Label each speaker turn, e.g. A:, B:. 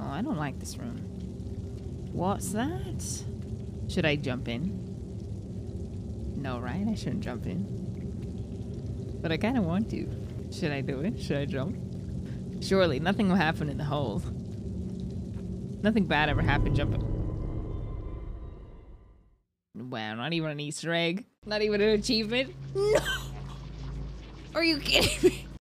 A: Oh, I don't like this room. What's that? Should I jump in? No, right? I shouldn't jump in. But I kind of want to. Should I do it? Should I jump? Surely, nothing will happen in the hole. Nothing bad ever happened jumping. Wow, not even an Easter egg. Not even an achievement. No! Are you kidding me?